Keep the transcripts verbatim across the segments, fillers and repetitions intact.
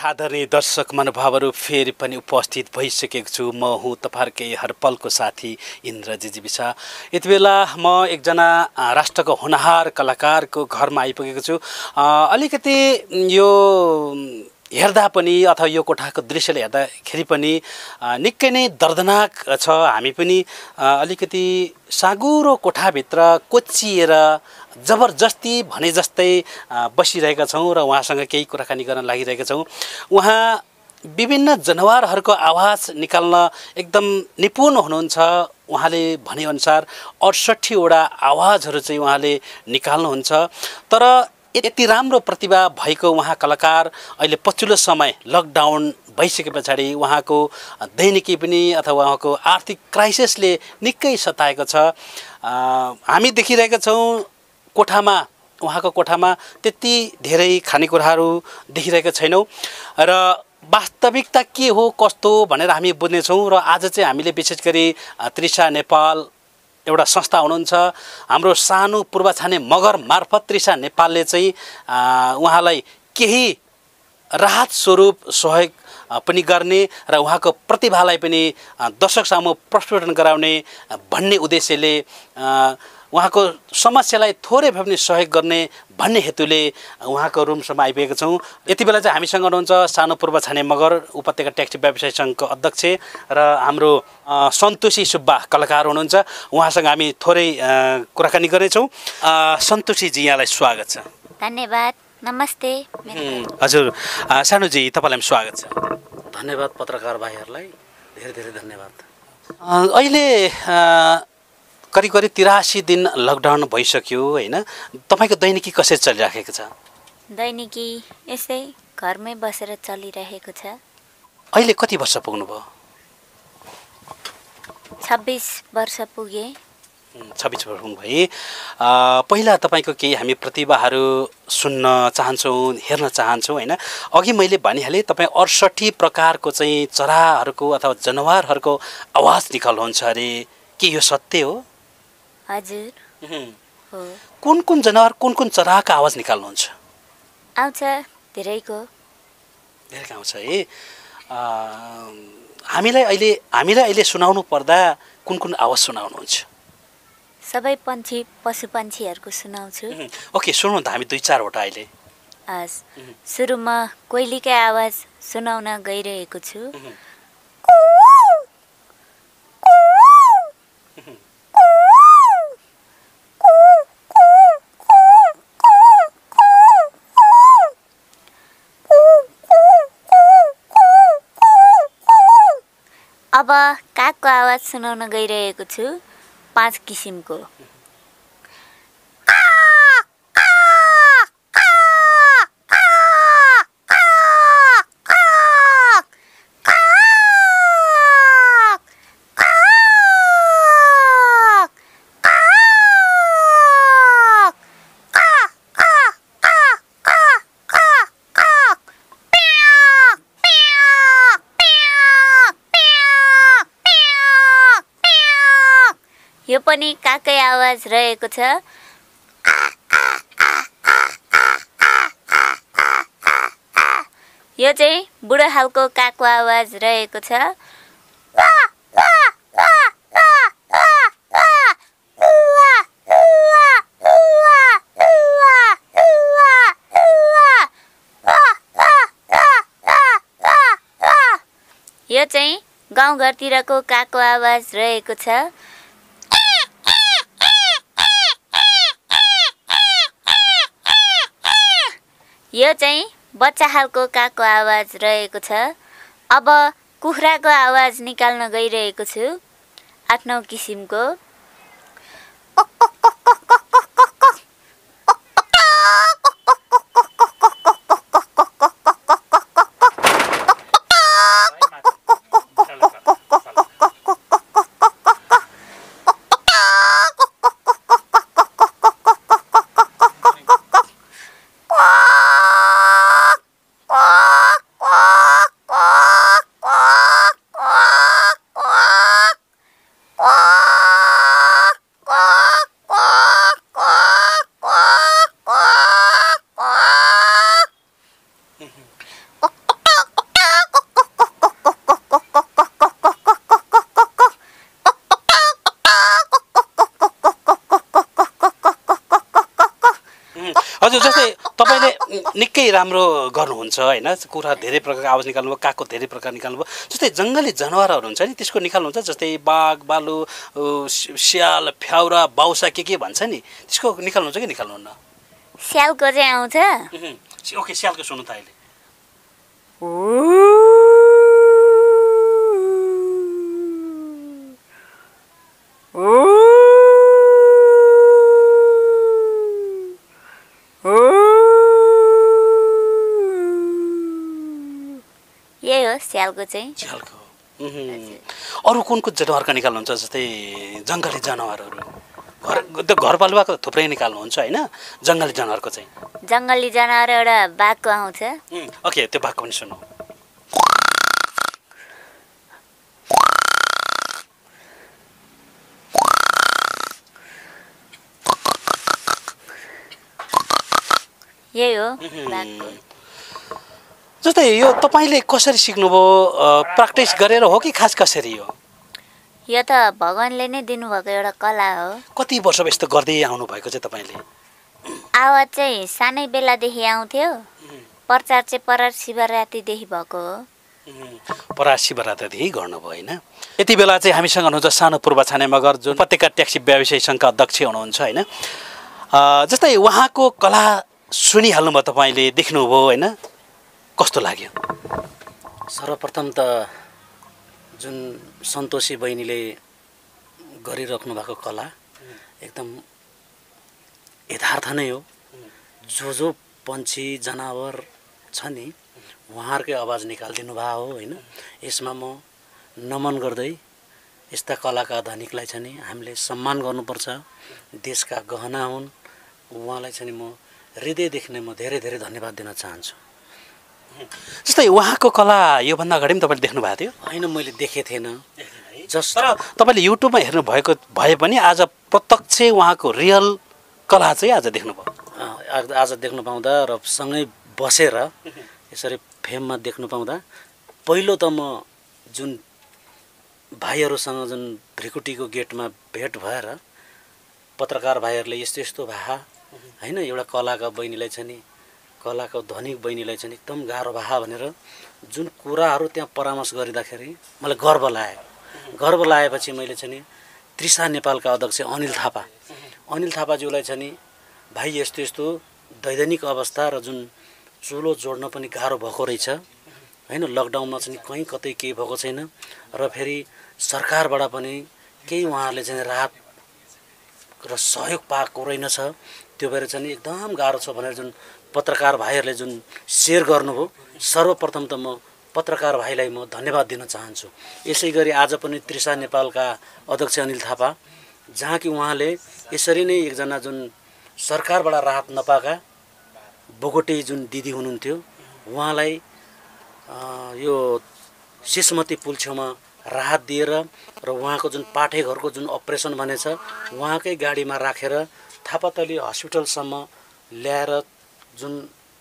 आदरणीय दर्शक महानुभावहरू फेरि पनि उपस्थित भइसकेको छु। म हुँ तपाईँहरूकै हर पलको साथी इन्द्र जिजिबिसा। यति बेला म एकजना राष्ट्रको होनहार कलाकारको घरमा आइपुगेको छु। अलिकति यो हेर्दा पनि अथवा यो कोठाको दृश्यले हेर्दाखेरि पनि निकै नै दर्दनाक छ। हामी पनि अलिकति साँगुरो कोठाभित्र कोचिएर जबरजस्ती भने जस्तै बसिरहेका छौँ र उहाँसँग केही कुराकानी गर्न लागिरहेका छौँ। उहाँ विभिन्न जनावरहरूको आवाज निकाल्न एकदम निपुण हुनुहुन्छ। उहाँले भनेअनुसार अठसट्ठीवटा आवाजहरू चाहिँ उहाँले निकाल्नुहुन्छ। तर यति राम्रो प्रतिभा भएको उहाँ कलाकार अहिले पछिल्लो समय लकडाउन भइसके पछाडि उहाँको दैनिकी पनि अथवा उहाँको आर्थिक क्राइसिसले निकै सताएको छ। हामी देखिरहेका छौँ कोठामा, उहाँको कोठामा त्यति धेरै खानेकुराहरू देखिरहेका छैनौँ र वास्तविकता के हो कस्तो भनेर हामी बुझ्नेछौँ। र आज चाहिँ हामीले विशेष गरी तृषा नेपाल एउटा संस्था हुनुहुन्छ, हाम्रो सानो पूर्व छाने मगर मार्फत तृषा नेपालले चाहिँ उहाँलाई केही राहत स्वरूप सहयोग पनि गर्ने र उहाँको प्रतिभालाई पनि दर्शक सामु प्रस्फुटन गराउने भन्ने उद्देश्यले उहाँको समस्यालाई थोरै भए पनि सहयोग गर्ने भन्ने हेतुले उहाँको रुमसम्म आइपुगेका छौँ। यति बेला चाहिँ हामीसँग हुनुहुन्छ सानो पूर्व छाने मगर उपत्यका ट्याक्सी व्यवसाय सङ्घको अध्यक्ष र हाम्रो सन्तोषी सुब्बा कलाकार हुनुहुन्छ। उहाँसँग हामी थोरै कुराकानी गर्नेछौँ। सन्तोषीजी, यहाँलाई स्वागत छ। धन्यवाद। नमस्ते। हजुर सानोजी, तपाईँलाई पनि स्वागत छ। धन्यवाद पत्रकार भाइहरूलाई, धेरै धेरै धन्यवाद। अहिले करिब करिब तिरासी दिन लकडाउन भइसक्यो होइन? तपाईँको दैनिकी कसरी चलिराखेको छ? दैनिकी यसै घरमै बसेर चलिरहेको छ। अहिले कति वर्ष पुग्नुभयो? छब्बिस वर्ष पुगे। छब्बिस वर्ष पुग्नुभयो। पहिला तपाईँको केही हामी प्रतिभाहरू सुन्न चाहन्छौँ, हेर्न चाहन्छौँ होइन? अघि मैले भनिहालेँ तपाईँ अडसट्ठी प्रकारको चाहिँ चराहरूको अथवा जनावरहरूको आवाज निकाल्नुहुन्छ अरे, के यो सत्य हो? हजुर हो। कुन कुन जनावर कुन कुन चराको आवाज निकाल्नुहुन्छ? आउँछ धेरैको। धेरैको आउँछ है। हामीलाई अहिले हामीलाई अहिले सुनाउनु पर्दा कुन कुन आवाज सुनाउनुहुन्छ? सबै पन्छी पशु पन्छीहरूको सुनाउँछु। ओके, सुनौँ त हामी दुई चारवटा अहिले। हस्, सुरुमा कोइलीकै आवाज सुनाउन गइरहेको छु। अब कागको आवाज सुनाउन गइरहेको छु, पाँच किसिमको। यो पनि काकै आवाज रहेको छ। यो चाहिँ बुढो खालको कागको आवाज रहेको छ। यो चाहिँ गाउँघरतिरको कागको आवाज रहेको छ। यो चाहिँ बच्चा खालको कागको आवाज रहेको छ। अब कुखुराको आवाज निकाल्न गइरहेको छु, आठ नौ किसिमको। हजुर जस्तै तपाईँले निकै राम्रो गर्नुहुन्छ होइन, कुरा धेरै प्रकारको आवाज निकाल्नुभयो, कागको धेरै प्रकार निकाल्नुभयो। जस्तै जङ्गली जनावरहरू हुन्छ नि त्यसको निकाल्नुहुन्छ, जस्तै बाघ बालु स्याल फ्याउरा बाउसा के के भन्छ नि त्यसको निकाल्नुहुन्छ कि निकाल्नुहुन्न? स्यालको चाहिँ आउँछ। ओके स्यालको सुन्नु त अहिले। यही हो स्यालको चाहिँ। स्यालको अरू कुन कुन जनावरका निकाल्नुहुन्छ? जस्तै जङ्गली जनावरहरू घर त्यो घरपालुवाको थुप्रै निकाल्नुहुन्छ होइन, जङ्गली जनावरको चाहिँ? जङ्गली जनावर एउटा बाघको आउँछ। ओके त्यो बाघको पनि सुन्नु। यही हो बाघको। जस्तै यो तपाईँले कसरी सिक्नुभयो? प्र्याक्टिस गरेर हो कि खास कसरी हो? यो त भगवान्ले नै दिनुभएको एउटा कला हो। कति वर्ष यस्तो गर्दै आउनु भएको चाहिँ तपाईँले? आवाज चाहिँ सानै बेलादेखि आउँथ्यो। प्रचार चाहिँ परार शिवरात्रिदेखि भएको हो। परार शिवरात्रिदेखि गर्नुभयो होइन। यति बेला चाहिँ हामीसँग हुनुहुन्छ सानो पूर्व छाने मगर, जुन उपत्यका ट्याक्सी व्यवसायी सङ्घका अध्यक्ष हुनुहुन्छ होइन। जस्तै उहाँको कला सुनिहाल्नुभयो, तपाईँले देख्नुभयो होइन, कस्तो लाग्यो? सर्वप्रथम त जुन सन्तोषी बहिनीले गरिराख्नु भएको कला एकदम यथार्थ नै हो। जो जो पन्छी जनावर छ नि उहाँहरूकै आवाज निकालिदिनु भएको हो होइन। यसमा म नमन गर्दै यस्ता कलाका धनिकलाई चाहिँ नि हामीले सम्मान गर्नुपर्छ। देशका गहना हुन्, उहाँलाई चाहिँ म हृदयदेखि नै म धेरै धेरै धन्यवाद दिन चाहन्छु। जस्तै उहाँको कला योभन्दा अगाडि पनि तपाईँले देख्नु भएको थियो? होइन, मैले देखेको थिएन। जस तर तपाईँले युट्युबमा हेर्नु भएको भए पनि आज प्रत्यक्ष उहाँको रियल कला चाहिँ आज देख्नुभयो। आज देख्नु पाउँदा र सँगै बसेर यसरी फेममा देख्नु पाउँदा पहिलो त म जुन भाइहरूसँग जुन भ्रिकुटीको गेटमा भेट भएर पत्रकार भाइहरूले यस्तो यस्तो भा होइन, एउटा कलाका बहिनीलाई चाहिँ नि कलाको धनिक बहिनीलाई चाहिँ एकदम गाह्रो भा भनेर जुन कुराहरू त्यहाँ परामर्श गरिँदाखेरि मलाई गर्व लाग्यो। गर्व लागेपछि मैले चाहिँ नि त्रिसा नेपालका अध्यक्ष अनिल थापा अनिल थापाज्यूलाई चाहिँ नि भाइ यस्तो यस्तो दैनिक अवस्था र जुन चुलो जोड्न पनि गाह्रो भएको रहेछ होइन, लकडाउनमा चाहिँ कहीँ कतै केही भएको छैन र फेरि सरकारबाट पनि केही उहाँहरूले चाहिँ राहत र सहयोग पाएको रहेनछ। त्यो भएर चाहिँ एकदम गाह्रो छ भनेर जुन पत्रकार भाइहरूले जुन सेयर गर्नुभयो, सर्वप्रथम त म पत्रकार भाइलाई म धन्यवाद दिन चाहन्छु। यसै गरी आज पनि त्रिसा नेपालका अध्यक्ष अनिल थापा, जहाँ कि उहाँले यसरी नै एकजना जुन सरकारबाट राहत नपाएका बोगटे जुन दिदी हुनुहुन्थ्यो उहाँलाई यो शिशुमती पुल छेउमा राहत दिएर र उहाँको जुन पाठेघरको जुन अपरेसन भनेछ उहाँकै गाडीमा राखेर थापातली हस्पिटलसम्म ल्याएर जुन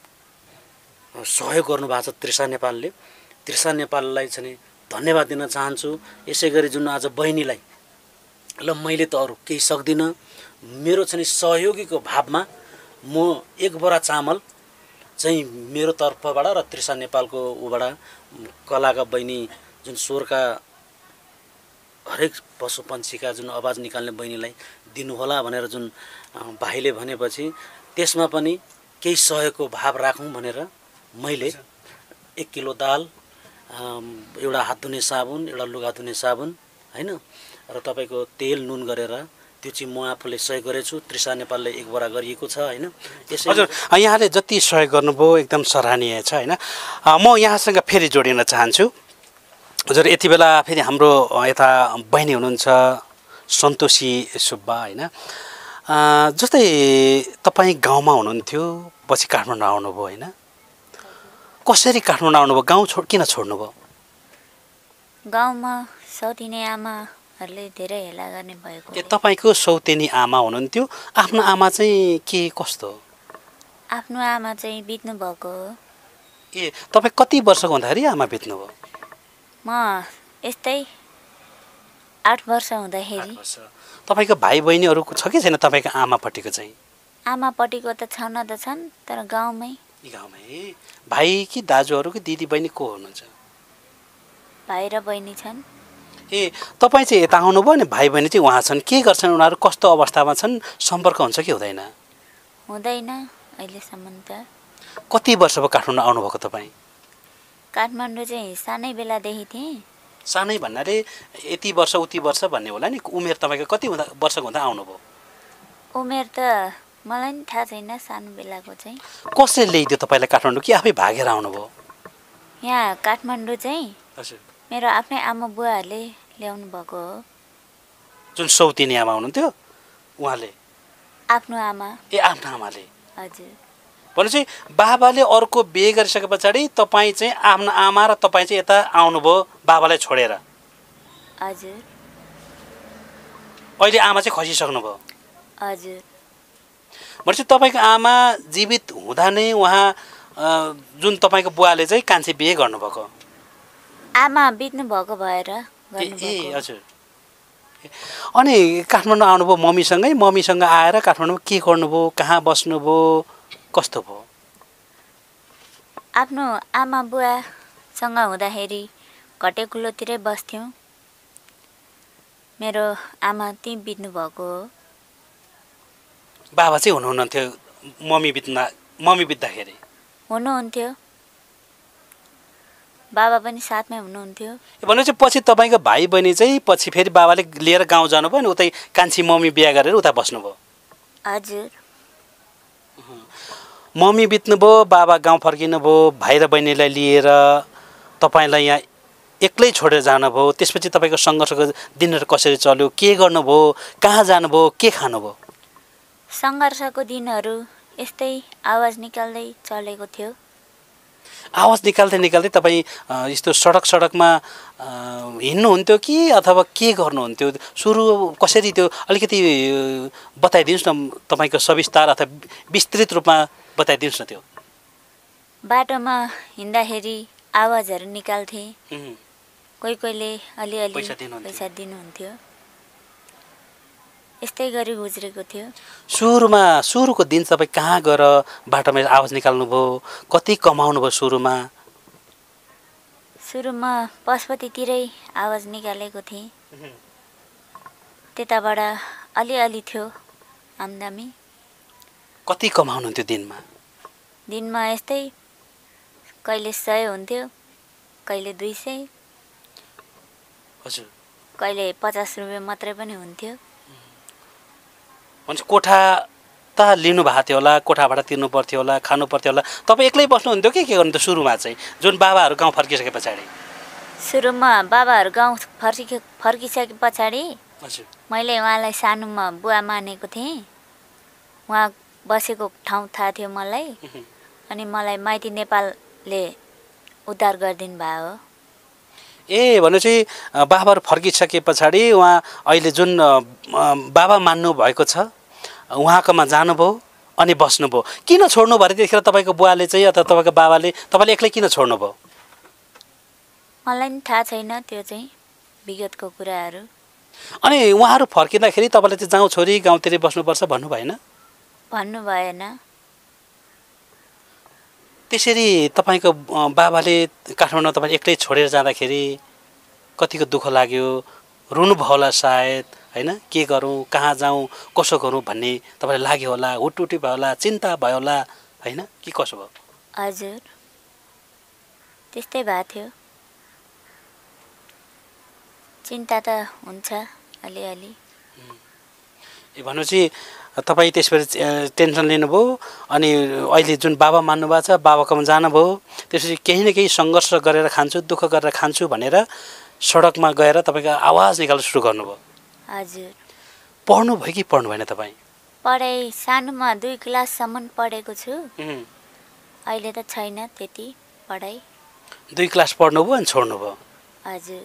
सहयोग गर्नुभएको छ त्रिसा नेपालले, त्रिसा नेपाललाई चाहिँ धन्यवाद दिन चाहन्छु। यसै गरी जुन आज बहिनीलाई ल मैले त अरू केही सक्दिनँ, मेरो चाहिँ सहयोगीको भावमा म एक बोरा चामल चाहिँ मेरो तर्फबाट र त्रिसा नेपालको उबाट कलाका बहिनी जुन स्वरका हरेक पशु पन्छीका जुन आवाज निकाल्ने बहिनीलाई दिनुहोला भनेर जुन भाइले भनेपछि त्यसमा पनि केही सहयोगको भाव राखौँ भनेर मैले एक किलो दाल, एउटा हात धुने साबुन, एउटा लुगा धुने साबुन होइन र तपाईँको तेल नुन गरेर त्यो चाहिँ म आफूले सहयोग गरेछु। त्रिसा नेपालले एक बोरा गरिएको छ होइन। यसै हजुर यहाँले जति सहयोग गर्नुभयो एकदम सराहनीय छ होइन। म यहाँसँग फेरि जोडिन चाहन्छु। हजुर यति बेला फेरि हाम्रो यता बहिनी हुनुहुन्छ सन्तोषी सुब्बा होइन। जस्तै तपाईँ गाउँमा हुनुहुन्थ्यो, पछि काठमाडौँ आउनुभयो होइन। कसरी काठमाडौँ आउनुभयो? गाउँ छोड किन छोड्नुभयो? गाउँमा सौतिनी आमाहरूले धेरै हेला गर्ने भएको। ए तपाईँको सौतेनी आमा हुनुहुन्थ्यो, आफ्नो आमा चाहिँ के कस्तो? आफ्नो आमा चाहिँ बित्नु भएको हो। ए तपाईँ कति वर्षको हुँदाखेरि आमा बित्नुभयो? म यस्तै आठ वर्ष हुँदाखेरि। तपाईँको भाइ बहिनीहरू छ कि छैन तपाईँको आमापट्टिको चाहिँ? आमापट्टिको त छन् त छन् तर गाउँमै गाउँमै भाइ कि दाजुहरू कि दिदी बहिनी को हुनुहुन्छ? भाइ र बहिनी छन्। ए तपाईँ चाहिँ यता आउनुभयो नि भाइ बहिनी चाहिँ उहाँ छन्, के गर्छन् उनीहरू, कस्तो अवस्थामा छन्, सम्पर्क हुन्छ कि हुँदैन? हुँदैन अहिलेसम्म त। कति वर्ष भयो काठमाडौँ आउनुभएको तपाईँ? काठमाडौँ चाहिँ सानै बेलादेखि थिएँ। सानै भन्नाले यति वर्ष उति वर्ष भन्ने होला नि, उमेर तपाईँको कति हुँदा वर्षको हुँदा आउनुभयो? उमेर त मलाई नि थाहा छैन सानो बेलाको चाहिँ। कसले ल्याइदियो तपाईँलाई काठमाडौँ कि आफै भागेर आउनुभयो? यहाँ काठमाडौँ चाहिँ हजुर मेरो आफ्नै आमा बुवाहरूले ल्याउनु भएको हो। जुन सौतिनी आमा हुनुहुन्थ्यो उहाँले? आफ्नो आमा। ए आफ्नो आमाले? हजुर। भनेपछि बाबाले अर्को बिहे गरिसके पछाडि तपाईँ चाहिँ आफ्नो आमा र तपाईँ चाहिँ यता आउनुभयो बाबालाई छोडेर? हजुर। अहिले आमा चाहिँ खसिसक्नुभयो? हजुर। भनेपछि तपाईँको आमा जीवित हुँदा नै उहाँ जुन तपाईँको बुवाले चाहिँ कान्छी बिहे गर्नुभएको? आमा बित्नु भएको भएर गर्नुभएको। ए हजुर। अनि काठमाडौँ आउनुभयो मम्मीसँगै? मम्मीसँग आएर काठमाडौँमा के गर्नुभयो, कहाँ बस्नुभयो, कस्तो भयो? आफ्नो आमा बुवासँग हुँदाखेरि घटेकुलोतिरै बस्थ्यौँ। मेरो आमा त्यहीँ बित्नु भएको हो। बाबा चाहिँ हुनुहुन्थ्यो मम्मी बित्दा मम्मी बित्दाखेरि? हुनुहुन्थ्यो, बाबा पनि साथमै हुनुहुन्थ्यो। भनेपछि पछि तपाईँको भाइ बहिनी चाहिँ पछि फेरि बाबाले लिएर गाउँ जानुभयो अनि उतै कान्छी मम्मी बिहा गरेर उता बस्नुभयो? हजुर। मम्मी बित्नुभयो, बाबा गाउँ फर्किनुभयो, भाइ र बहिनीलाई लिएर तपाईँलाई यहाँ एक्लै छोडेर जानुभयो। त्यसपछि तपाईँको सङ्घर्षको दिनहरू कसरी चल्यो, के गर्नुभयो, कहाँ जानुभयो, के खानुभयो? सङ्घर्षको दिनहरू यस्तै आवाज निकाल्दै चलेको थियो। आवाज निकाल्दै निकाल्दै तपाईँ यस्तो सडक सडकमा हिँड्नुहुन्थ्यो कि अथवा के गर्नुहुन्थ्यो? सुरु कसरी त्यो अलिकति बताइदिनुहोस् न, तपाईँको सविस्तार अथवा विस्तृत रूपमा बताइदिनुहोस् न। त्यो बाटोमा हिँड्दाखेरि आवाजहरू निकाल्थेँ, कोही कोहीले अलिअलि पैसा दिनुहुन्थ्यो। यस्तै गरी गुज्रेको थियो। सुरुमा सुरुको दिन तपाईँ कहाँ गएर बाटोमा आवाज निकाल्नुभयो, कति कमाउनुभयो सुरुमा? सुरुमा पशुपतितिरै आवाज निकालेको थिएँ। त्यताबाट अलिअलि थियो आम्दामी। कति कमाउनुहुन्थ्यो दिनमा? दिनमा यस्तै कहिले सय हुन्थ्यो, कहिले दुई सय, हजुर, कहिले पचास रुपियाँ मात्रै पनि हुन्थ्यो। भन्छ कोठा त लिनु भएको थियो होला, कोठाबाट तिर्नु पर्थ्यो होला, खानु पर्थ्यो होला। तपाईँ एक्लै बस्नुहुन्थ्यो कि के गर्नुहुन्थ्यो सुरुमा चाहिँ, जुन बाबाहरू गाउँ फर्किसके पछाडि? सुरुमा बाबाहरू गाउँ फर्किके फर्किसके पछाडि हजुर, मैले उहाँलाई सानोमा बुवा मानेको थिएँ। उहाँ बसेको ठाउँ थाहा थियो मलाई, अनि मलाई माइती नेपालले उद्धार गरिदिनु भयो हो। ए भनेपछि बाबाहरू फर्किसके पछाडि उहाँ अहिले जुन बाबा मान्नु भएको छ उहाँकोमा जानुभयो अनि बस्नुभयो। किन छोड्नु भयो त्यतिखेर तपाईँको बुवाले चाहिँ अथवा तपाईँको बाबाले तपाईँले एक्लै किन छोड्नुभयो? मलाई नि थाहा छैन, त्यो चाहिँ विगतको कुराहरू। अनि उहाँहरू फर्किँदाखेरि तपाईँले चाहिँ जाउँ छोरी गाउँतिरै बस्नुपर्छ भन्नु भएन? भन्नु भएन। त्यसरी तपाईँको बाबाले काठमाडौँ तपाईँ एक्लै छोडेर जाँदाखेरि कतिको दुःख लाग्यो, रुनुभयो होला सायद, होइन? के गरौँ, कहाँ जाउँ, कसो गरौँ भन्ने तपाईँलाई लाग्यो होला, हुटुटी भयो होला, चिन्ता भयो होला, होइन? के कसो भयो? हजुर, त्यस्तै भएको थियो। चिन्ता त हुन्छ अलिअलि। ए भनेपछि तपाईँ त्यसपछि टेन्सन लिनुभयो अनि अहिले जुन बाबा मान्नुभएको छ बाबाकोमा जानुभयो। त्यसपछि केही न केही सङ्घर्ष गरेर खान्छु, दुःख गरेर खान्छु भनेर सडकमा गएर तपाईँको आवाज निकाल्न सुरु गर्नुभयो। हजुर। पढ्नु भयो कि पढ्नु भएन तपाईँ? पढाइ सानोमा दुई क्लाससम्म पढेको छु। अहिले त छैन त्यति पढाइ। दुई क्लास पढ्नुभयो अनि छोड्नुभयो? हजुर।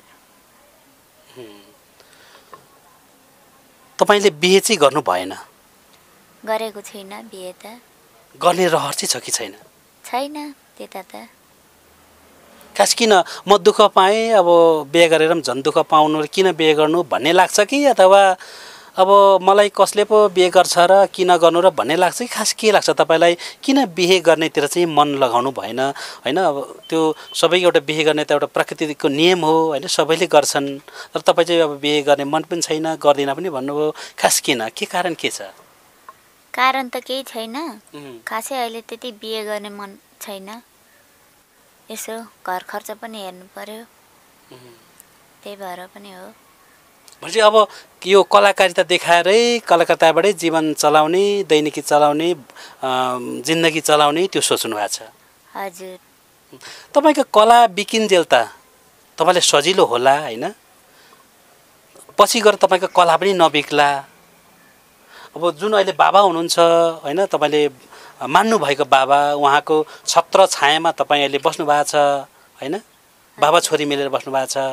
तपाईँले बिहे चाहिँ गर्नु भएन? गरेको छुइनँ बिहे त। गर्ने रहर चाहिँ छ कि छैन? छैन त्यता त। खास किन म दुःख पाएँ अब बिहे गरेर पनि झन् दुःख पाउनु, किन बिहे गर्नु भन्ने लाग्छ कि अथवा अब मलाई कसले पो बिहे गर्छ र किन गर्नु र भन्ने लाग्छ कि खास के लाग्छ तपाईँलाई किन बिहे गर्नेतिर चाहिँ मन लगाउनु भएन होइन अब त्यो सबै एउटा बिहे गर्ने त एउटा प्रकृतिको नियम हो होइन सबैले गर्छन् तर तपाईँ चाहिँ अब बिहे गर्ने मन पनि छैन गर्दिन पनि भन्नुभयो खास किन के कारण के छ कारण त केही छैन खासै अहिले त्यति बिहे गर्ने मन छैन यसो घर खर्च पनि हेर्नु पर्यो त्यही भएर पनि हो भनेपछि अब यो कलाकारिता देखाएरै कलाकारिताबाटै जीवन चलाउने दैनिकी चलाउने जिन्दगी चलाउने त्यो सोच्नु भएको छ हजुर तपाईँको कला बिकिन्जेल त तपाईँलाई सजिलो होला होइन पछि गएर तपाईँको कला पनि नबिक्ला अब जुन अहिले बाबा हुनुहुन्छ होइन तपाईँले मान्नुभएको बाबा उहाँको छत्र छायामा तपाईँ अहिले बस्नु भएको छ होइन बाबा छोरी मिलेर बस्नु भएको छ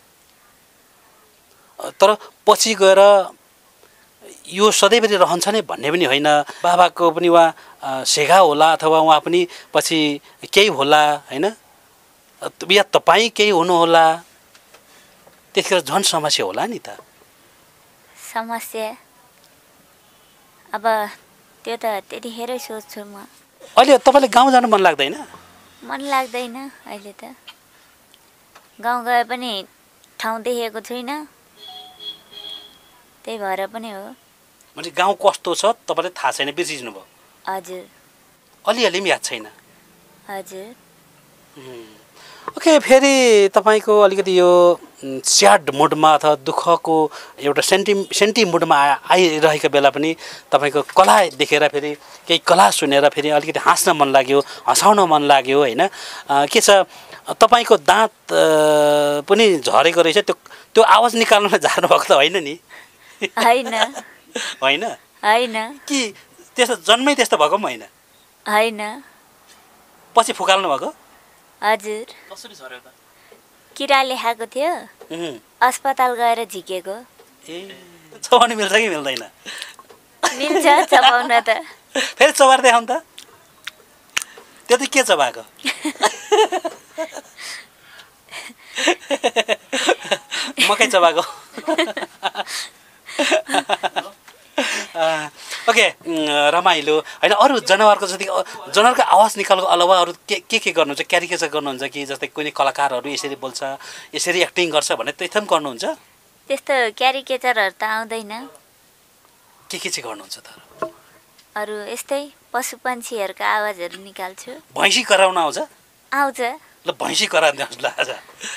तर पछि गएर यो सधैँभरि रहन्छ नै भन्ने पनि होइन बाबाको पनि उहाँ सेघा होला अथवा उहाँ पनि पछि केही होला होइन या तपाईँ केही हुनुहोला त्यतिखेर झन् समस्या होला नि त समस्या अब त्यो त त्यतिखेरै सोच्छु म अहिले तपाईँलाई गाउँ जानु मन लाग्दैन मन लाग्दैन अहिले त गाउँ गए पनि ठाउँ देखेको छुइनँ त्यही भएर पनि हो भने गाउँ कस्तो छ तपाईँलाई थाहा छैन बिर्सिनु भयो हजुर अलिअलि पनि याद छैन हजुर ओके फेरि तपाईँको अलिकति यो स्याड मुडमा अथवा दुःखको एउटा सेन्टि सेन्टी मुडमा आइरहेको बेला पनि तपाईँको कला देखेर फेरि केही कला सुनेर फेरि अलिकति हाँस्न मन लाग्यो हँसाउन मन लाग्यो होइन के छ तपाईँको दाँत पनि झरेको रहेछ त्यो त्यो आवाज निकाल्न झार्नु भएको त होइन नि होइन होइन होइन कि त्यस्तो जन्मै त्यस्तो भएको पनि होइन होइन पछि फुकाल्नु भएको हजुर कसरी झर्यो त किराले खाएको थियो अस्पताल गएर झिकेको ए चबाउनु मिल्छ कि मिल्दैन मिल्छ चबाउन त फेरि चबाएर देखाउनु त त्यो त के चबाएको मकै चबाएको ओके रमाइलो होइन अरू जनावरको जति जनावरको आवाज निकाल्नुको अलावा अरू के के के गर्नुहुन्छ क्यारिकेचर गर्नुहुन्छ कि जस्तै कुनै कलाकारहरू यसरी बोल्छ यसरी एक्टिङ गर्छ भने त्यस्तो पनि गर्नुहुन्छ त्यस्तो क्यारिकेचरहरू त आउँदैन के के चाहिँ गर्नुहुन्छ त अरू यस्तै पशु पन्छीहरूको आवाजहरू निकाल्छु भैँसी कराउन आउँछ आउँछ ल भैँसी कराइदिनुहोस् ल आज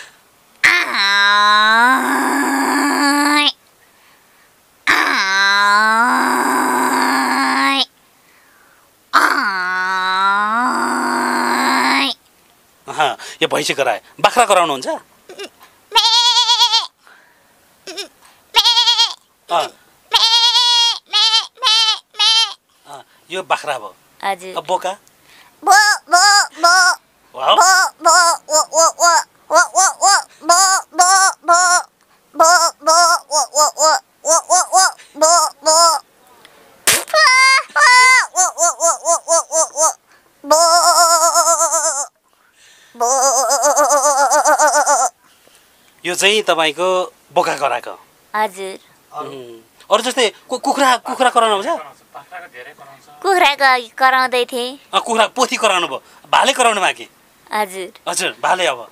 यो भैँसी कराए बाख्रा कराउनुहुन्छ यो बाख्रा भयो हजुर बोका यो चाहिँ तपाईँको बोका कराएको हजुर अरू जस्तै कुखुरा कुखुरा कराउनु आउँछ कुखुरा कराउँदै थिएँ कुखुरा पोथी कराउनु भयो भाले कराउनु बाँकी हजुर हजुर भाले अब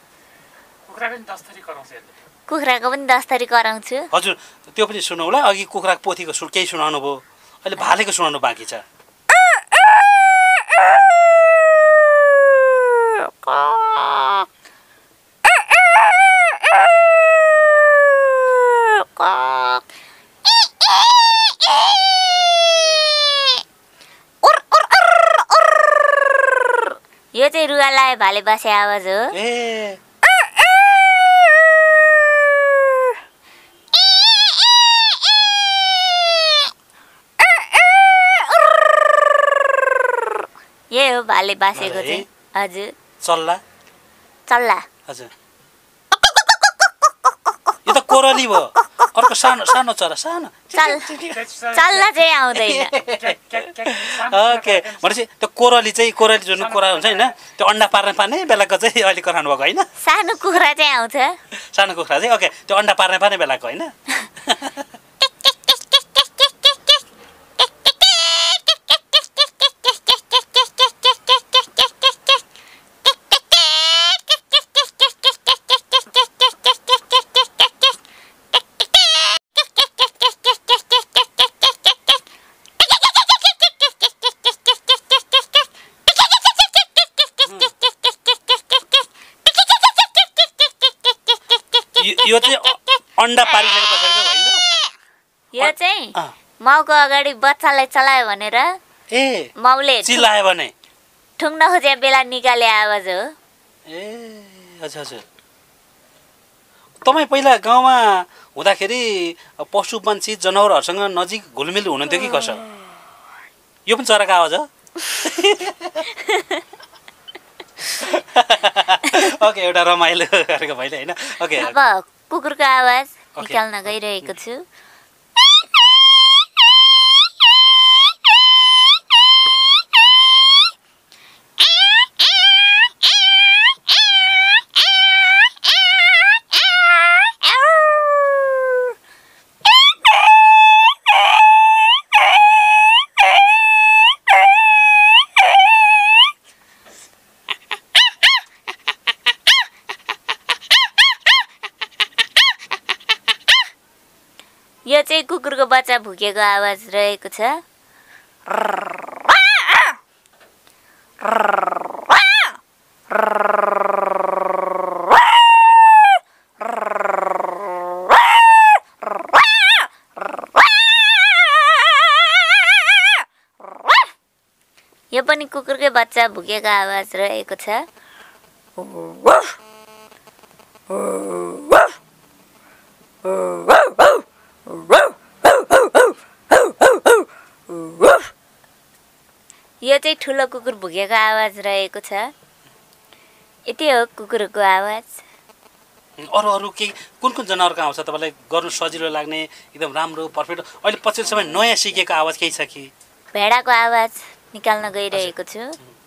कुखुराको पनि दस थरी कराउँछु हजुर त्यो पनि सुनौ ल अघि कुखुराको पोथीको सु केही सुनाउनु भयो अहिले भालेको सुनाउनु बाँकी छ यो चाहिँ रुगा लाए भाले बासे आवाज हो ए ये हो भाले बासेको चाहिँ हजुर चल्ला चल्ला हजुर यो त कोरली भयो अर्को सानो सानो चरा सानो चल चल्ला चाहिँ आउँदैन ओके भनेपछि त्यो कोरली चाहिँ कोरली जुन कोरा हुन्छ होइन त्यो अन्डा पार्ने पार्ने बेलाको चाहिँ अहिले कराउनु भएको होइन सानो कुखुरा चाहिँ आउँछ सानो कुखुरा चाहिँ ओके त्यो अन्डा पार्ने पार्ने बेलाको होइन यो- यो चाहिँ अन्डा पारिसके पछाडिको होइन यो चाहिँ अँ। माउको अगाडि बच्चालाई चलायो भनेर ए माउले चिल्लायो भने ठुङ्न खोजेको बेला निकाले आवाज हो। ए अच्छा अच्छा तपाईँ पहिला गाउँमा हुँदाखेरि पशु पन्छी जनावरहरूसँग नजिक घुलमिल हुनुहुन्थ्यो कि कसो यो पनि चराको आवाज हो ओके एउटा रमाइलो गरेको भइले होइन ओके अब कुकुरको आवाज ओके। निकाल्न गइरहेको छु। यो चाहिँ कुकुरको बच्चा भुकेको आवाज रहेको छ। यो पनि कुकुरकै बच्चा भुकेको आवाज रहेको छ। यो चाहिँ ठुलो कुकुर भुकेको आवाज रहेको छ। यति हो कुकुरको आवाज। अरू अरू के कुन कुन जनावरको आउँछ तपाईँलाई गर्नु सजिलो लाग्ने एकदम राम्रो पर्फेक्ट अहिले पछिल्लो समय नयाँ सिकेको आवाज केही छ कि भेडाको आवाज निकाल्न गइरहेको छु।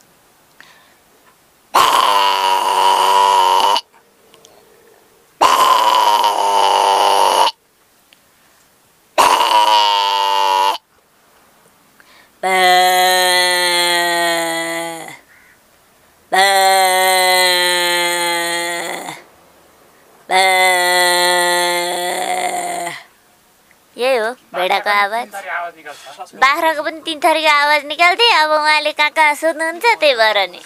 यही हो भेडाको आवाज। बाख्राको पनि तिन थरीको आवाज निकाल्थे। अब उहाँले कहाँ कहाँ सोध्नुहुन्छ त्यही भएर नि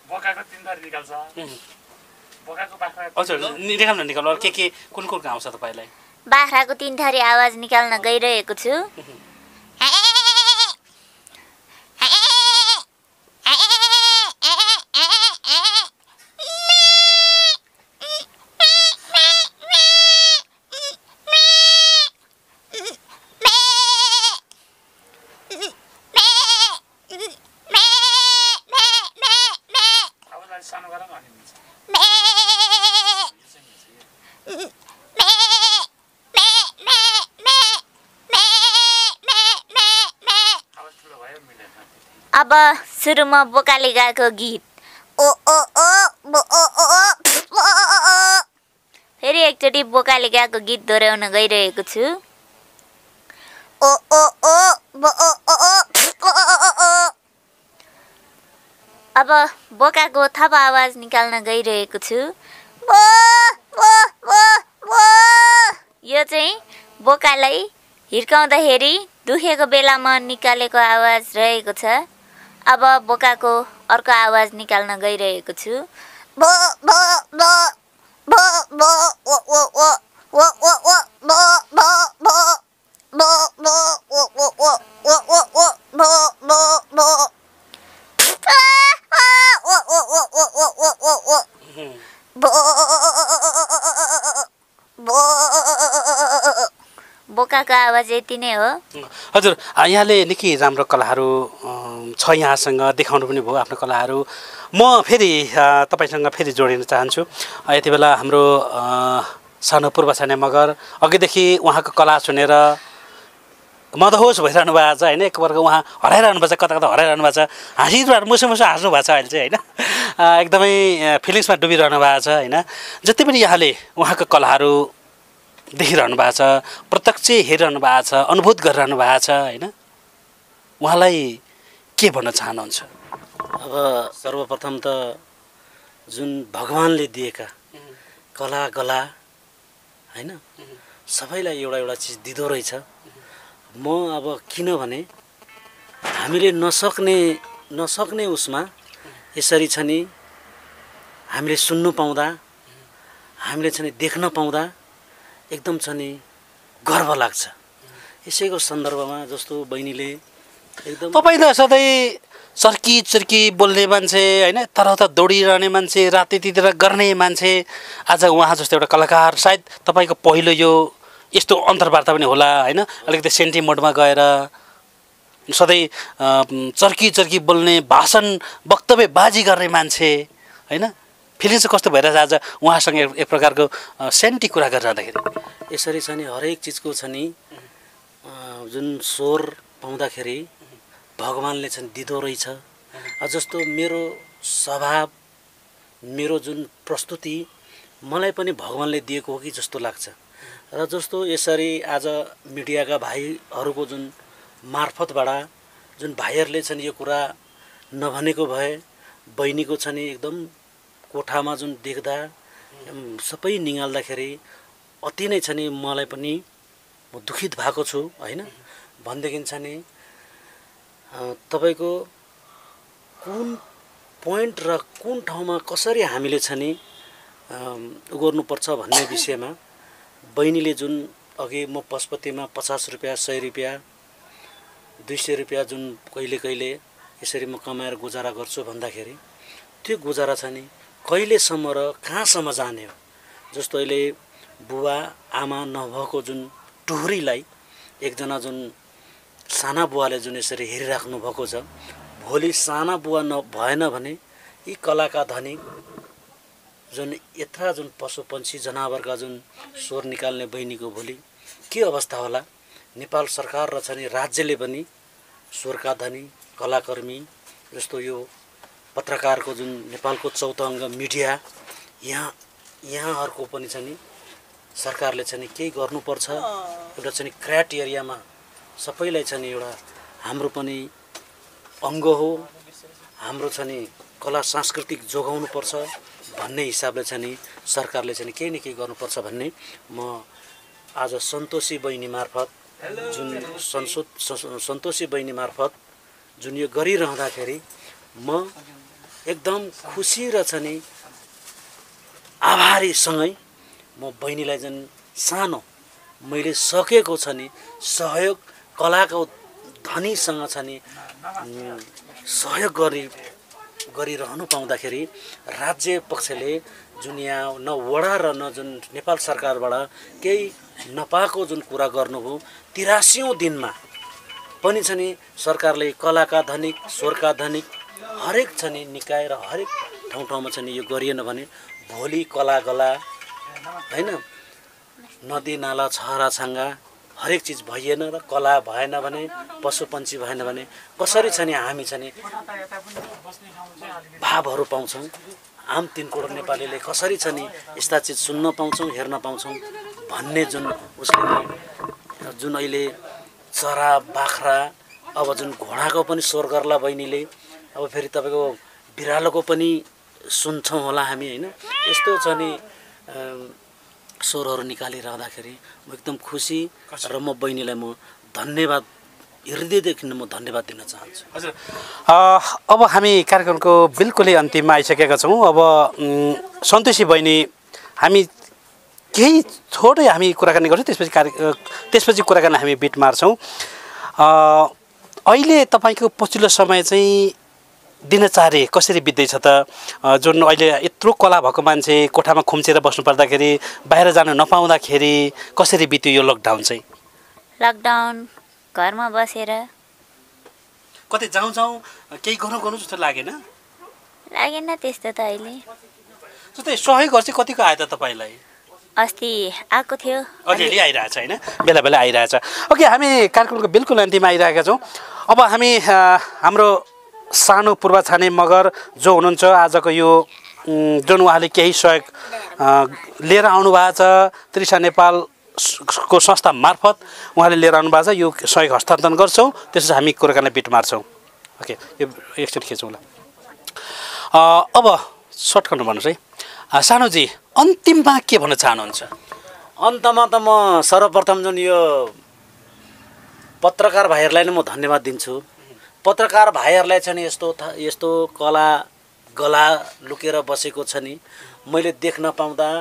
हजुर निकाल्नु निकाल्नु अरू के के कुन कुन आउँछ तपाईँलाई बाख्राको तिन थरी आवाज निकाल्न गइरहेको छु। अब सुरुमा बोकाले गाएको गीत ओ ओ ओ बो ओ ओ ओ बो ओ ओ ओ। फेरि एकचोटि बोकाले गाएको गीत दोहोऱ्याउन गइरहेको छु। ओ ओ ओ बो ओ ओ ओ बो ओ ओ ओ। अब बोकाको थप आवाज निकाल्न गइरहेको छु। बो बो बो बो। यो चाहिँ बोकालाई हिर्काउँदाखेरि दुखेको बेलामा निकालेको आवाज रहेको छ। अब बोकाको अर्को आवाज निकाल्न गइरहेको छु। बो बो बो बो बो ओ ओ ओ ओ ओ ओ बो बो बो बो बो ओ ओ ओ ओ ओ ओ बो बो बो आ आ ओ ओ ओ ओ ओ ओ ओ ओ बो बो। बोकाको आवाज यति नै हो। हजुर यहाँले निकै राम्रो कलाहरू छ यहाँसँग देखाउनु पनि भयो आफ्नो कलाहरू। म फेरि तपाईँसँग फेरि जोडिन चाहन्छु। यति बेला हाम्रो सानो पूर्व छाने मगर अघिदेखि उहाँको कला सुनेर मदहोस भइरहनु भएको छ होइन। एक वर्ग उहाँ हराइरहनु भएको छ, कता कता हराइरहनु भएको छ, हाँसिरहनु मुसु मुसु हाँस्नु भएको छ अहिले चाहिँ होइन। एकदमै फिलिङ्समा डुबिरहनु भएको छ होइन। जति पनि यहाँले उहाँको कलाहरू देखिरहनु भएको छ, प्रत्यक्ष हेरिरहनु भएको छ, अनुभूत गरिरहनु भएको छ होइन, उहाँलाई के भन्न चाहनुहुन्छ? अब सर्वप्रथम त जुन भगवानले दिएका कला गला होइन सबैलाई एउटा एउटा चिज दिँदो रहेछ। म अब किनभने हामीले नसक्ने नसक्ने उसमा यसरी छ नि हामीले सुन्नु पाउँदा, हामीले छ नि देख्न पाउँदा एकदम छ नि गर्व लाग्छ। यसैको सन्दर्भमा जस्तो बहिनीले एकदम तपाईँ त सधैँ चर्की चर्की बोल्ने मान्छे होइन, तरहतर दौडिरहने मान्छे, राजनीतितिर गर्ने मान्छे, आज उहाँ जस्तो एउटा कलाकार, सायद तपाईँको पहिलो यो यस्तो अन्तर्वार्ता पनि होला होइन, अलिकति सेन्टी मोडमा गएर सधैँ चर्की चर्की बोल्ने, भाषण वक्तव्य बाजी गर्ने मान्छे होइन, फिलिङ चाहिँ कस्तो भइरहेछ आज उहाँसँग एक प्रकारको सेन्टी कुरा गरिरहँदाखेरि? यसरी छ नि हरेक चिजको छ नि जुन स्वर पाउँदाखेरि भगवान्ले चाहिँ दिँदो रहेछ। जस्तो मेरो स्वभाव, मेरो जुन प्रस्तुति मलाई पनि भगवान्ले दिएको हो कि जस्तो लाग्छ। र जस्तो यसरी आज मिडियाका भाइहरूको जुन मार्फतबाट जुन भाइहरूले चाहिँ यो कुरा नभनेको भए बहिनीको छ नि एकदम कोठामा जुन देख्दा सबै निगाल्दाखेरि अति नै छ नि मलाई पनि म दुखित भएको छु होइन। भनेदेखि छ नि तपाईँको कुन पोइन्ट र कुन ठाउँमा कसरी हामीले छ नि उगर्नुपर्छ भन्ने विषयमा बहिनीले जुन अघि म पशुपतिमा पचास रुपियाँ सय रुपियाँ दुई सय रुपियाँ जुन कहिले कहिले यसरी म कमाएर गुजारा गर्छु भन्दाखेरि त्यो गुजारा छ नि कहिलेसम्म र कहाँसम्म जाने हो। जस्तो अहिले बुवा आमा नभएको जुन टुहुरीलाई एकजना जुन साना बुवाले जुन यसरी हेरिराख्नु भएको छ, भोलि साना बुवा न भएन भने यी कलाका धनी जुन यत्रा जुन पशु पक्षी जनावरका जुन स्वर निकाल्ने बहिनीको भोलि के अवस्था होला। नेपाल सरकार र छ नि राज्यले पनि स्वरका धनी कलाकर्मी जस्तो यो पत्रकारको जुन नेपालको चौथो अङ्ग मिडिया यहाँ यहाँहरूको पनि छ नि सरकारले छ नि केही गर्नुपर्छ। एउटा छ नि क्राट एरियामा सबैलाई छ नि एउटा हाम्रो पनि अङ्ग हो, हाम्रो छ नि कला सांस्कृतिक जोगाउनुपर्छ भन्ने हिसाबले छ नि सरकारले चाहिँ केही न केही गर्नुपर्छ भन्ने म आज सन्तोषी बहिनी मार्फत जुन संसद सन्तोषी बहिनी मार्फत जुन यो गरिरहँदाखेरि म एकदम खुसी र छ नि आभारीसँगै म बहिनीलाई जुन सानो मैले सकेको छ नि सहयोग कलाको धनीसँग छ नि सहयोग गरी गरिरहनु पाउँदाखेरि राज्य पक्षले जुन यहाँ न वडा र न जुन नेपाल सरकारबाट केही नपाएको जुन कुरा गर्नुभयो तिरासीौँ दिनमा पनि छ नि सरकारले कलाका धनिक स्वरका धनिक हरेक छ नि निकाय र हरेक ठाउँ ठाउँमा छ नि यो गरिएन भने भोलि कला गला होइन नदी नाला छहरा छाङ्गा हरेक चिज भइएन र कला भएन भने पशु पक्षी भएन भने कसरी छ नि हामी छ नि भावहरू पाउँछौँ। आम तीन करोड नेपालीले कसरी छ नि यस्ता चिज सुन्न पाउँछौँ हेर्न पाउँछौँ भन्ने जुन उसले जुन अहिले चरा बाख्रा अब जुन घोडाको पनि स्वर गर्ला बहिनीले, अब फेरि तपाईँको बिरालोको पनि सुन्छौँ होला हामी होइन। यस्तो छ नि स्वरहरू निकालिरहँदाखेरि म एकदम खुसी र म बहिनीलाई म धन्यवाद हृदयदेखि म धन्यवाद दिन चाहन्छु। हजुर, अब हामी कार्यक्रमको बिल्कुलै अन्तिममा आइसकेका छौँ। अब सन्तोषी बहिनी हामी केही थोरै हामी कुराकानी गर्छौँ, त्यसपछि कार्य त्यसपछि कुराकानी हामी बिट मार्छौँ। अहिले तपाईँको पछिल्लो समय चाहिँ दिनचर्या कसरी बित्दैछ त? जुन अहिले यत्रो कला भएको मान्छे कोठामा खुम्चेर बस्नु पर्दाखेरि बाहिर जान नपाउँदाखेरि कसरी बित्यो यो लकडाउन चाहिँ? लकडाउन घरमा बसेर कतै जाउँ जाउँ केही गरौँ गरौँ जस्तो लागेन? लागेन त्यस्तो त अहिले। जस्तै सहयोग चाहिँ कतिको आयो त तपाईँलाई? अस्ति आएको थियो, अलिअलि आइरहेछ होइन, बेला बेला आइरहेछ। ओके, हामी कार्यक्रमको बिल्कुल अन्तिममा आइरहेका छौँ। अब हामी हाम्रो सानो पूर्व छाने मगर जो हुनुहुन्छ आजको यो जुन उहाँले केही सहयोग लिएर आउनु भएको छ त्रिषा नेपालको संस्था मार्फत उहाँले लिएर आउनु भएको छ, यो सहयोग हस्तान्तरण गर्छौँ, त्यसपछि हामी कुराकानी बिट मार्छौँ। ओके, यो एकचोटि खिचौँ ल। अब सर्टकटमा भन्नुहोस् है सानोजी, अन्तिममा के भन्न चाहनुहुन्छ? अन्तमा त म सर्वप्रथम जुन यो पत्रकार भाइहरूलाई नै म धन्यवाद दिन्छु। पत्रकार भाइहरूलाई छ नि यस्तो यस्तो कला गला लुकेर बसेको छ नि मैले देख्न पाउँदा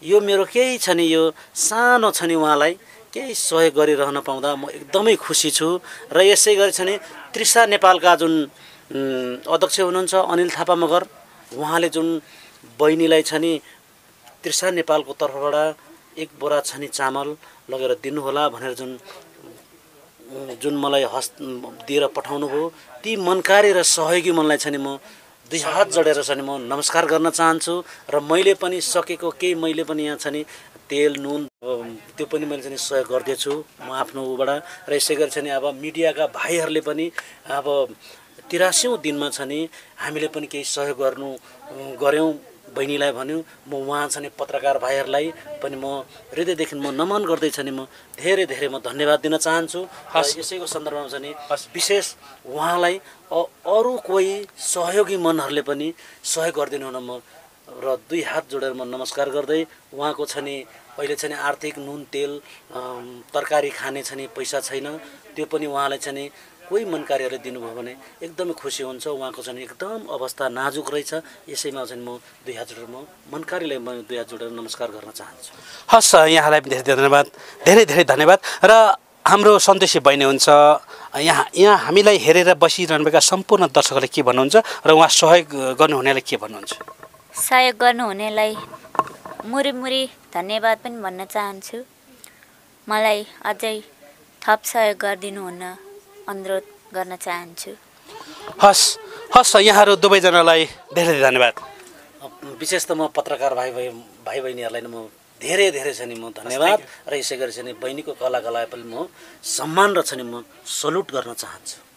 यो मेरो केही छ नि यो सानो छ नि उहाँलाई केही सहयोग गरिरहन पाउँदा म एकदमै खुसी छु। र यसै गरी छ नि तृषा नेपालका जुन अध्यक्ष हुनुहुन्छ अनिल थापा मगर, उहाँले जुन बहिनीलाई छ नि तृषा नेपालको तर्फबाट एक बोरा छ नि चामल लगेर दिनुहोला भनेर जुन जुन मलाई हस् दिएर पठाउनु भयो, ती मनकारी र सहयोगी मनलाई छ नि म दुई हात जोडेर छ नि म नमस्कार गर्न चाहन्छु। र मैले पनि सकेको केही मैले पनि यहाँ छ नि तेल नुन त्यो पनि मैले चाहिँ सहयोग गर्दैछु म आफ्नो उबाट। र यसै गरी छ नि अब मिडियाका भाइहरूले पनि अब तिरासीौँ दिनमा छ नि हामीले पनि केही सहयोग गर्नु गऱ्यौँ, बहिनीलाई भन्यो। म उहाँ छ नि पत्रकार भाइहरूलाई पनि म हृदयदेखि म नमन गर्दैछ नि म धेरै धेरै म धन्यवाद दिन चाहन्छु। यसैको सन्दर्भमा छ नि विशेष उहाँलाई अरू कोही सहयोगी मनहरूले पनि सहयोग गरिदिनु हुन म र दुई हात जोडेर म नमस्कार गर्दै उहाँको छ नि अहिले छ नि आर्थिक नुन तेल तरकारी खाने छ नि पैसा छैन, त्यो पनि उहाँलाई छ नि कोही मनकारीहरूले दिनुभयो भने एकदमै खुसी हुन्छ। उहाँको चाहिँ एकदम अवस्था नाजुक रहेछ, यसैमा चाहिँ म दुई हात जोडेर म मनकारीलाई म दुई हात जोडेर नमस्कार गर्न चाहन्छु। हस्, यहाँलाई पनि धेरै धेरै धन्यवाद, धेरै धेरै धन्यवाद। र हाम्रो सन्तोषी बहिनी हुन्छ यहाँ यहाँ हामीलाई हेरेर बसिरहनुभएका सम्पूर्ण दर्शकहरूले के भन्नुहुन्छ र उहाँ सहयोग गर्नुहुनेलाई के भन्नुहुन्छ? सहयोग गर्नुहुनेलाई मुरी मुरी धन्यवाद पनि भन्न चाहन्छु। मलाई अझै थप सहयोग गरिदिनु हुन अनुरोध गर्न चाहन्छु। हस् हस्, यहाँहरू दुवैजनालाई धेरै धेरै धन्यवाद। विशेष त म पत्रकार भाइ भाइ भाइ बहिनीहरूलाई म धेरै धेरै छ नि म धन्यवाद। र यसै गरी छ नि बहिनीको कलाकलाई पनि म सम्मान र छ नि म सल्युट गर्न चाहन्छु।